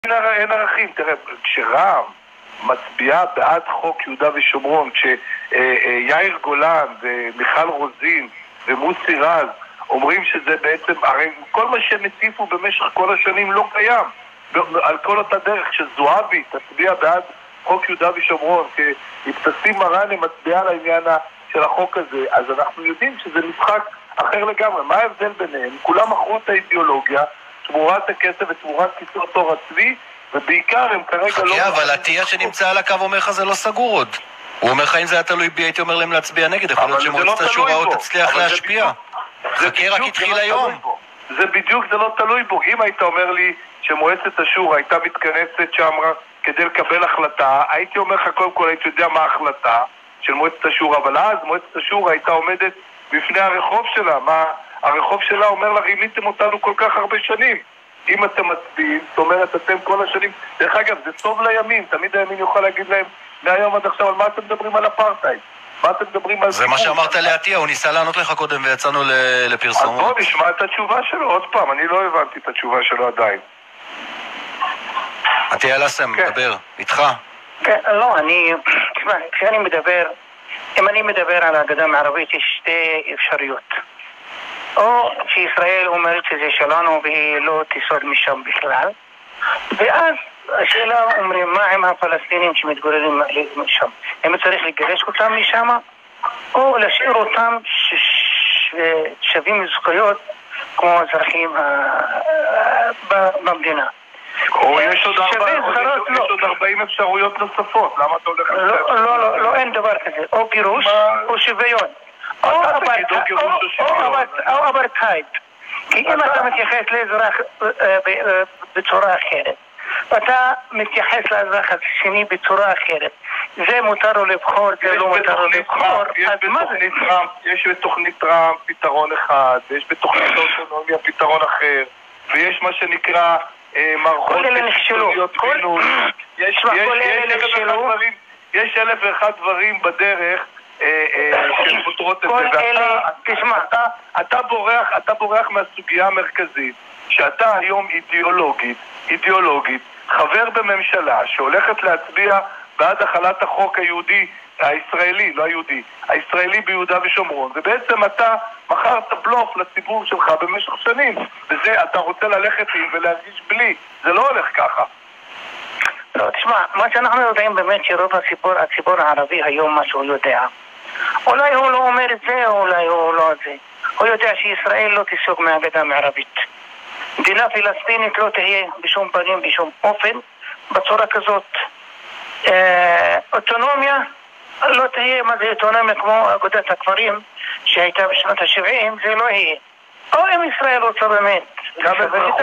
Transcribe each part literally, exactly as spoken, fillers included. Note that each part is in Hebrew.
אין ערכים. תראה, כשרע"מ מצביעה בעד חוק יהודה ושומרון, כשיאיר גולן ומיכל רוזין ומוסי רז אומרים שזה בעצם, הרי כל מה שהם הטיפו במשך כל השנים לא קיים. על כל אותה דרך שזועבי תצביע בעד חוק יהודה ושומרון, כשאבתיסאם מראענה מצביעה על העניין של החוק הזה, אז אנחנו יודעים שזה משחק אחר לגמרי. מה ההבדל ביניהם? כולם מכרו את האידיאולוגיה, תמורת הכסף ותמורת קיצור תור הצבי, ובעיקר הם כרגע לא... חכה, אבל התייה שנמצא על הקו אומר לך זה לא סגור עוד. הוא אומר לך אם זה היה תלוי בי הייתי אומר להם להצביע נגד, יכול להיות שמועצת השורא עוד תצליח להשפיע. חכה, רק התחיל היום. זה בדיוק, זה לא תלוי בו. אם היית אומר לי שמועצת השורא הייתה מתכנסת שם כדי לקבל החלטה, הייתי אומר לך קודם כל, הייתי יודע מה ההחלטה של מועצת השורא, אבל אז מועצת השורא הייתה עומדת בפני הרחוב שלה. מה הרחוב שלה אומר לה, רימיתם אותנו כל כך הרבה שנים. אם אתם מצביעים, זאת אומרת אתם כל השנים, דרך אגב זה טוב לימין, תמיד הימין יוכל להגיד להם מהיום עד עכשיו, על מה אתם מדברים על אפרטהייד? מה אתם מדברים על... זה מה שאמרת לעתיה, הוא ניסה לענות לך קודם ויצאנו לפרסומות. אז בוא נשמע את התשובה שלו, עוד פעם, אני לא הבנתי את התשובה שלו עדיין. עתיה אלסם, מדבר, איתך. כן, לא, אני, תשמע, כשאני מדבר, אם אני מדבר על הגדה המערבית, יש שתי אפשרויות. או שישראל אומרת שזה שלנו והיא לא תיסוג משם בכלל, ואז השאלה אומרים, מה עם הפלסטינים שמתגוררים משם? הם צריך לגרש אותם משם, או להשאיר אותם שווים זכויות כמו אזרחים במדינה. או יש עוד ארבעים אפשרויות נוספות, למה אתה הולך לזה? לא, לא, לא, אין דבר כזה, או גירוש או שוויון. או אפרטהייד. כי אם אתה מתייחס לאזרח בצורה אחרת, ואתה מתייחס לאזרח השני בצורה אחרת, זה מותר לו לבחור, זה לא מותר לו לבחור, אז מה זה? יש בתוכנית טראמפ פתרון אחד, ויש בתוכנית אוטונומיה פתרון אחר, ויש מה שנקרא מערכות היסטוריות פינוי. יש אלף ואחד דברים בדרך שפותרות את זה. אתה בורח, אתה בורח מהסוגיה המרכזית, שאתה היום אידיאולוגית, אידיאולוגית, חבר בממשלה שהולכת להצביע בעד החלת החוק היהודי, הישראלי, לא היהודי, הישראלי ביהודה ושומרון, ובעצם אתה מכרת בלוף לציבור שלך במשך שנים, וזה אתה רוצה ללכת עם ולהרגיש בלי, זה לא הולך ככה. לא, תשמע, מה שאנחנו יודעים באמת שרוב הציבור, הציבור הערבי היום מה שהוא יודע, אולי הוא לא אומר את זה, אולי הוא לא את זה. הוא יודע שישראל לא תיסוג מהגדה המערבית. מדינה פלסטינית לא תהיה בשום פנים, בשום אופן, בצורה כזאת. אה, אוטונומיה לא תהיה, מה זה אוטונומיה כמו אגודת הכפרים שהייתה בשנות ה-שבעים, זה לא יהיה. או אם ישראל רוצה באמת, גם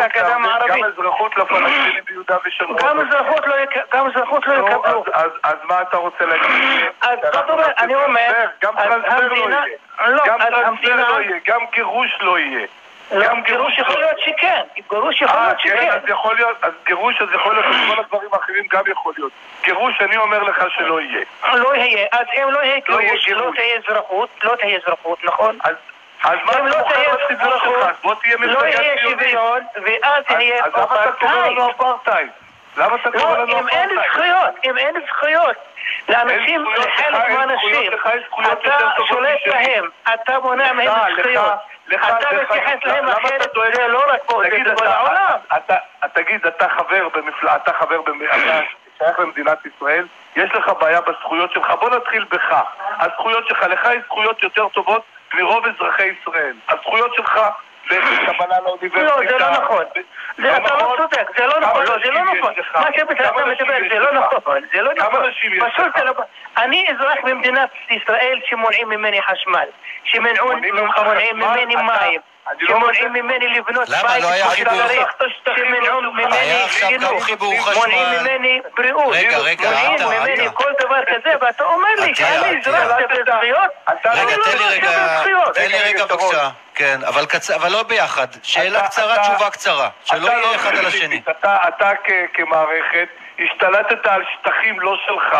אזרחות לפלסטינים ביהודה ושומרון. גם אזרחות לא יקבלו. אז מה אתה רוצה להגיד? אז אני אומר, גם טרנספר לא יהיה, גם טרנספר לא יהיה, גם גירוש לא יהיה. גם גירוש יכול להיות שכן, גירוש יכול להיות שכן. אז יכול להיות, אז גירוש אז יכול להיות, כל הדברים האחרים גם יכול להיות. גירוש אני אומר לך שלא יהיה. לא יהיה, אז אם לא יהיה גירוש, לא תהיה אזרחות, לא תהיה אזרחות, נכון? אז מה אתה מוכר בציבור שלך? בוא תהיה לא יהיה שוויון, ואז יהיה אפרטהייד. למה אתה קורא לנו אם אין זכויות, אם אין זכויות לאנשים, לחלק מהאנשים, אתה שולט להם, אתה מונע מהם זכויות, אתה מתייחס להם אחרת, זה לא רק פה, זה בכל העולם. תגיד, אתה חבר במפלגה, אתה חבר במפלגה שייך למדינת ישראל, יש לך בעיה בזכויות שלך, בוא נתחיל בך. הזכויות שלך, לך יש זכויות יותר טובות מרוב אזרחי ישראל. הזכויות שלך לקבלה לאוניברסיטה. לא, זה לא נכון. זה אתה לא צודק, זה לא נכון, זה לא נכון. מה שאתה מדבר, זה לא נכון. זה לא נכון. פשוט זה לא... אני אזרח במדינת ישראל שמונעים ממני חשמל, שמונעים ממני מים, שמונעים ממני לבנות בית, שמונעים ממני חינוך, מונעים ממני בריאות, מונעים ממני כל דבר כזה, ואתה אומר לי שאני אזרח בזכויות? רגע, תן לי רגע, תן לי רגע בבקשה. כן, אבל לא ביחד. שאלה קצרה, תשובה קצרה. שלא יהיה אחד על השני. אתה כמערכת השתלטת על שטחים לא שלך,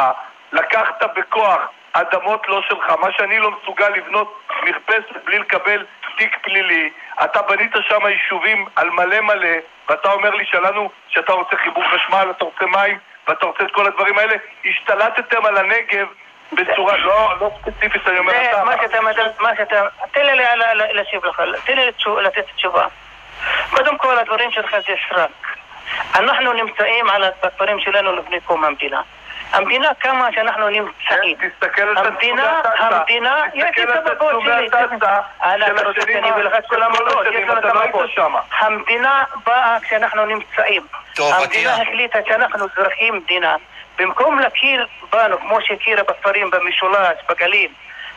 לקחת בכוח אדמות לא שלך, מה שאני לא מסוגל לבנות מרפסת בלי לקבל תיק פלילי, אתה בנית שם יישובים על מלא מלא, ואתה אומר לי שלנו שאתה רוצה חיבור חשמל, אתה רוצה מים, ואתה רוצה את כל הדברים האלה, השתלטתם על הנגב בצורה לא, לא ספציפית, אני אומר אתה... מה שאתה, מה שאתה, תן לי להשיב לך, תן לי לתת תשובה. קודם כל, הדברים שלך זה סרק. אנחנו נמצאים על הדברים שלנו לפני קום המדינה. המדינה כמה שאנחנו נמצאים. המדינה, המדינה, יש את המפות שלי. אתה רוצה שאני אביא לך את כל המפות, יש לנו את המפות. המדינה באה כשאנחנו נמצאים. המדינה החליטה שאנחנו אזרחים מדינה. במקום להכיר בנו, כמו שהכירה בכפרים, במשולש, בגליל,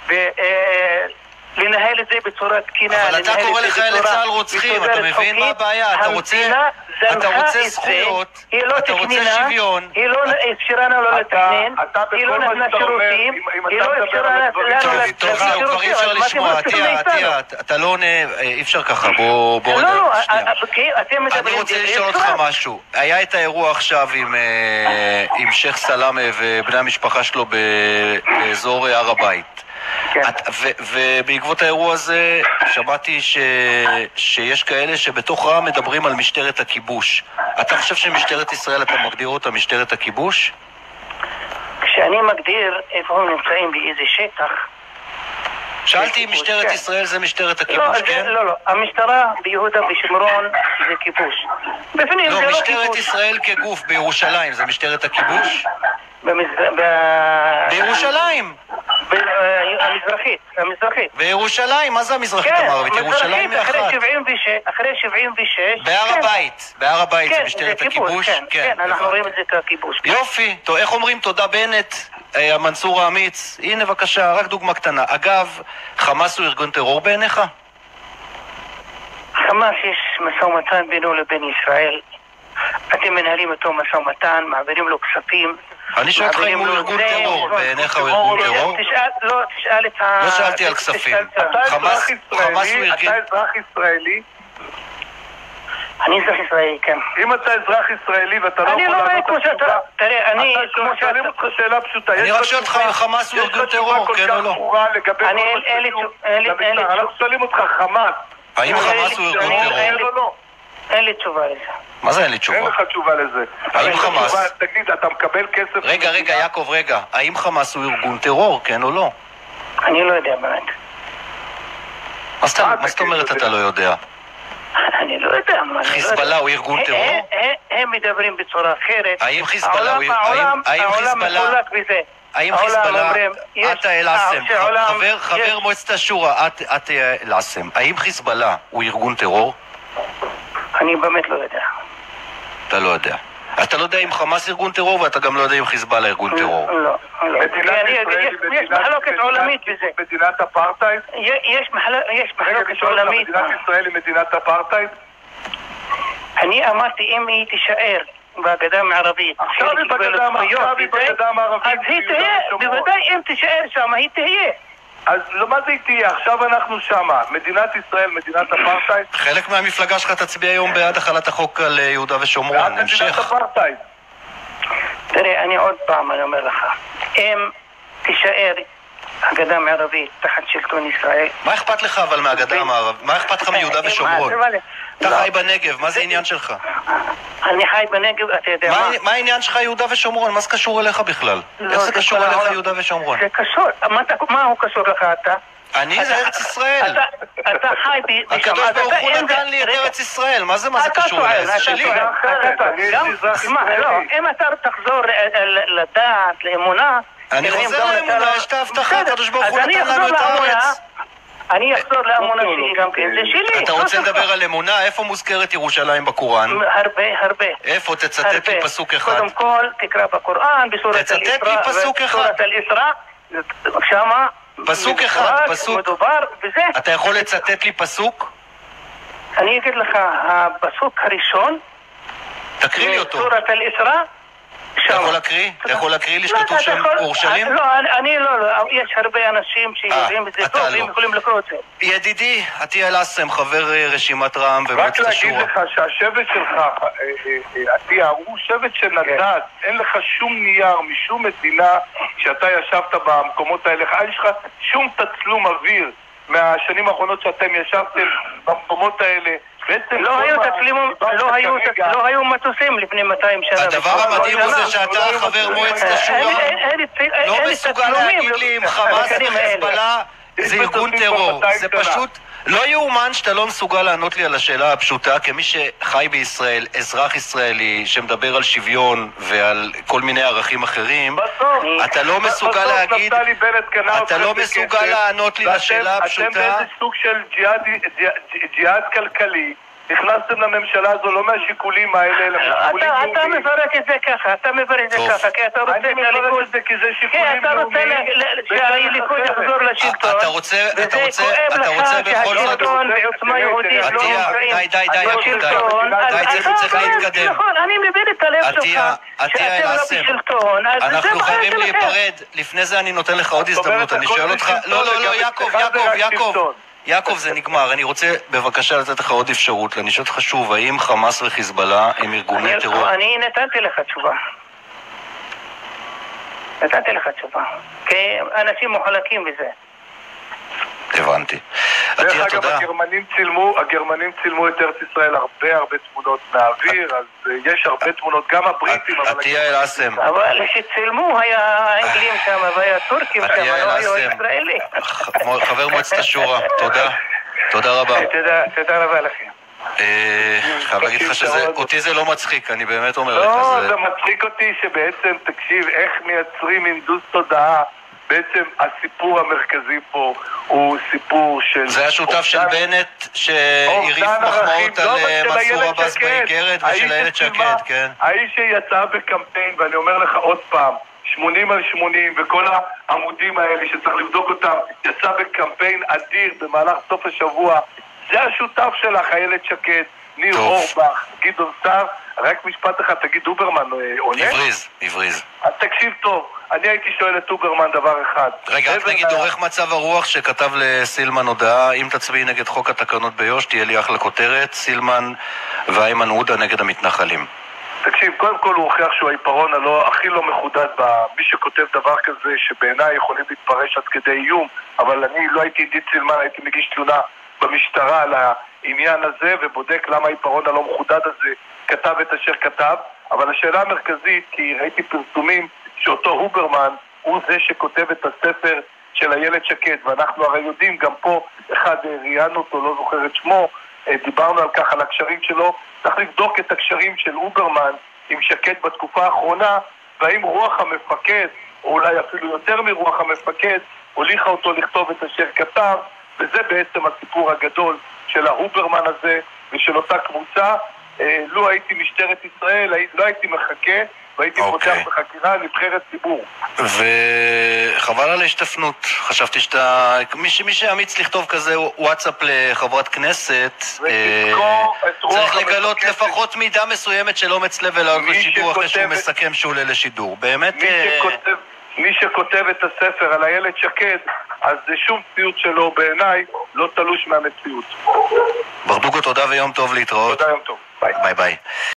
לנהל את זה בצורה תקינה. אבל אתה קורא לחיילי צה"ל רוצחים, אתה מבין מה הבעיה? אתה רוצה זכויות, אתה רוצה שוויון. היא לא אפשרה לנו לא לתכנן, היא לא נתנה שירותים, היא לא אפשרה לנו לתכנן. טוב, זהו, כבר אי אפשר לשמוע, עטיה, עטיה, אתה לא עונה, אי אפשר ככה, בוא רגע, שנייה. אני רוצה לשאול אותך משהו. היה את האירוע עכשיו עם שייח סלאמה ובני המשפחה שלו באזור הר הבית. ובעקבות האירוע הזה שמעתי שיש כאלה שבתוך רע"מ מדברים על משטרת הכיבוש. אתה חושב שמשטרת ישראל, אתה מגדיר אותה משטרת הכיבוש? כשאני מגדיר איפה הם נמצאים באיזה שטח. שאלתי אם משטרת ישראל זה משטרת הכיבוש, כן? לא, לא, המשטרה ביהודה ושומרון זה כיבוש. לא, משטרת ישראל כגוף בירושלים זה משטרת הכיבוש? בירושלים. המזרחית, המזרחית. בירושלים, מה זה המזרחית המערבית? ירושלים היא אחת. אחרי שבעים ושש. בהר הבית, בהר הבית זה משטרת הכיבוש? כן, אנחנו רואים את זה ככיבוש. יופי, איך אומרים תודה בנט, המנסור האמיץ? הנה בבקשה, רק דוגמה קטנה. אגב, חמאס הוא ארגון טרור בעיניך? חמאס יש משא ומתן בינו לבין ישראל. אתם מנהלים אותו משא ומתן, מעבירים לו כספים. אני שואל אותך אם הוא ארגון טרור, בעיניך הוא ארגון טרור? לא, תשאל את ה... לא שאלתי על כספים. חמאס הוא ארגון... אתה אזרח ישראלי? אני אזרח ישראלי, כן. אם אתה אזרח ישראלי ואתה לא יכול לענות את התשובה... תראה, אני... אתה שואלים אותך שאלה פשוטה. אני רק שואל אותך אם חמאס הוא ארגון טרור, כן או לא? אני אין לי... אנחנו שואלים אותך חמאס. האם חמאס הוא ארגון טרור? אין לי תשובה לזה. מה זה אין לי תשובה? אין לך תשובה לזה. האם חמאס... תגיד, אתה מקבל כסף... רגע, רגע, יעקב, רגע. האם חמאס הוא ארגון טרור, כן או לא? אני לא יודע באמת. מה זאת אומרת אתה לא יודע? אני לא יודע. חיזבאללה הוא ארגון טרור? הם מדברים בצורה אחרת. האם חיזבאללה הוא... העולם מחולק בזה. האם חיזבאללה... עטה אל-עאסם, חבר מועצת השורא, עטה אל-עאסם. האם חיזבאללה הוא ארגון טרור? אני באמת לא יודע. אתה לא יודע. אתה לא יודע אם חמאס ארגון טרור, ואתה גם לא יודע אם חיזבאללה ארגון טרור. לא, לא. יש מחלוקת עולמית בזה. מדינת אפרטהייד? יש מחלוקת עולמית. מדינת ישראל היא מדינת אפרטהייד? אני אמרתי אם היא תישאר בגדה המערבית. עכשיו היא בגדה המערבית. אז היא תהיה, בוודאי אם תישאר שם, היא תהיה. אז לא, מה זה תהיה? עכשיו אנחנו שמה. מדינת ישראל, מדינת אפרטהייד. חלק מהמפלגה שלך תצביע היום בעד החלת החוק על יהודה ושומרון. המשך. מדינת אפרטהייד. תראה, אני עוד פעם אני אומר לך. אם תישאר הגדה המערבית תחת שלטון ישראל... מה אכפת לך אבל מהגדה המערבית? מה אכפת לך מיהודה ושומרון? אתה חי בנגב, מה זה העניין שלך? אני חי בנגב, אתה יודע מה? מה העניין שלך יהודה ושומרון? מה זה קשור אליך בכלל? איך זה קשור אליך יהודה ושומרון? זה קשור, מה הוא קשור לך אתה? אני זה ארץ ישראל. אתה חי ב... הקדוש ברוך הוא נתן לי את ארץ ישראל, מה זה מה זה קשור אליי? זה שלי. אם אתה תחזור לדעת, לאמונה... אני חוזר לאמונה, יש את ההבטחה, הקדוש ברוך הוא נתן לנו את הארץ. אני אחזור לאמונה שלי גם כן, זה שלי. אתה רוצה לדבר על אמונה? איפה מוזכרת ירושלים בקוראן? הרבה, הרבה. איפה? תצטט לי פסוק אחד. קודם כל, תקרא בקוראן, בסורת אל-איסרא. תצטט לי פסוק אחד. בסורת אל-איסרא, שמה... פסוק אחד, פסוק. מדובר בזה. אתה יכול לצטט לי פסוק? אני אגיד לך, הפסוק הראשון... תקריא לי אותו. בסורת אל-איסרא... אתה יכול להקריא? אתה יכול להקריא לי שכתוב שם אורשלים? לא, אני לא, יש הרבה אנשים שיודעים את זה טוב והם יכולים לקרוא את זה. ידידי, עטיה אל-עאסם, חבר רשימת רע"מ ומועצת השורא. רק להגיד לך שהשבט שלך, עטיה, הוא שבט של נדד. אין לך שום נייר משום מדינה שאתה ישבת במקומות האלה. יש לך שום תצלום אוויר מהשנים האחרונות שאתם ישבתם במקומות האלה. לא היו תצלימים, לא היו מטוסים לפני מאתיים שנה. הדבר המדהים הוא זה שאתה חבר מועצת השורא לא מסוגל להגיד לי אם חמאס וחיזבאללה זה ארגון טרור. זה פשוט לא יאומן שאתה לא מסוגל לענות לי על השאלה הפשוטה כמי שחי בישראל, אזרח ישראלי שמדבר על שוויון ועל כל מיני ערכים אחרים. אתה לא מסוגל להגיד, אתה לא מסוגל לענות לי לשאלה הפשוטה. אתם באיזה סוג של ג'יהאד כלכלי נכנסתם לממשלה הזו לא מהשיקולים האלה, אלא משיקולים לאומיים. אתה מפרק את זה ככה, אתה מפרק את זה ככה, כי אתה רוצה שהליכוד זה כי זה שיקולים לאומיים. שהליכוד יחזור לשלטון. אתה רוצה, אתה רוצה, אתה רוצה בכל זאת... שהשלטון ועוצמה יהודית לא מוכרים די, די, די, בשלטון. די, צריך להתקדם. נכון, אני מבין את הלב שלך, שאתם לא בשלטון. אנחנו חייבים להיפרד. לפני זה אני נותן לך עוד הזדמנות, אני שואל אותך... לא, לא, לא, יעקב, יעקב, יעקב. יעקב, זה נגמר. אני רוצה בבקשה לתת לך עוד אפשרות. אני שואל אותך שוב, האם חמאס וחיזבאללה הם ארגוני טרור? אני נתתי לך תשובה. נתתי לך תשובה. כי אנשים מוחלקים בזה. הבנתי. דרך אגב, הגרמנים צילמו, הגרמנים צילמו את ארץ ישראל הרבה הרבה תמונות מהאוויר, אז יש הרבה תמונות, גם הבריטים. עטיה אל-עאסם. אבל שצילמו היה האנגלים שם, והיה טורקים שם, לא היו ישראלי. חבר מועצת השורא, תודה. תודה רבה. תודה רבה לכם. חייב להגיד לך שאותי זה לא מצחיק, אני באמת אומר לך. לא, זה מצחיק אותי שבעצם, תקשיב, איך מייצרים אינדוס תודעה. בעצם הסיפור המרכזי פה הוא סיפור של... זה השותף של בנט שהריף מחמאות על מנסור עבאס באיגרת ושל איילת שקד, כן? האיש שיצא בקמפיין, ואני אומר לך עוד פעם, שמונים על שמונים וכל העמודים האלה שצריך לבדוק אותם, יצא בקמפיין אדיר במהלך סוף השבוע. זה השותף שלך, איילת שקד, ניר אורבך, גדעון סער. רק משפט אחד, תגיד, אוברמן עולה? עבריז, עבריז. אז תקשיב טוב, אני הייתי שואל את אוברמן דבר אחד. רגע, רק נגיד עורך מצב הרוח שכתב לסילמן הודעה, אם תצביעי נגד חוק התקנות ביו"ש, תהיה לי אחלה כותרת, סילמן ואיימן עודה נגד המתנחלים. תקשיב, קודם כל הוא הוכיח שהוא העיפרון הלא, הכי לא מחודד במי שכותב דבר כזה שבעיניי יכולים להתפרש עד כדי איום, אבל אני לא הייתי עידית סילמן, הייתי מגיש תלונה במשטרה על העניין הזה ובודק למה העיפרון הלא מחודד הזה כתב את אשר כתב. אבל השאלה המרכזית, כי ראיתי פרסומים שאותו הוברמן הוא זה שכותב את הספר של איילת שקד, ואנחנו הרי יודעים, גם פה אחד ראיינו אותו, לא זוכר את שמו, דיברנו על כך, על הקשרים שלו. צריך לבדוק את הקשרים של הוברמן עם שקד בתקופה האחרונה, והאם רוח המפקד, או אולי אפילו יותר מרוח המפקד, הוליכה אותו לכתוב את אשר כתב, וזה בעצם הסיפור הגדול של ההוברמן הזה ושל אותה קבוצה. לא הייתי משטרת ישראל, לא הייתי מחכה, והייתי פותח בחקירה נבחרת ציבור. וחבל על ההשתפנות. חשבתי שאתה... מי שאמיץ לכתוב כזה וואטסאפ לחברת כנסת, צריך לגלות לפחות מידה מסוימת של אומץ לב ולעלות לשידור אחרי שהוא מסכם שהוא עולה לשידור. באמת... מי שכותב את הספר על איילת שקד, אז זה שום ציוט שלו בעיניי לא תלוש מהמציאות. ברדוגו, תודה ויום טוב להתראות. תודה, יום טוב. ביי ביי.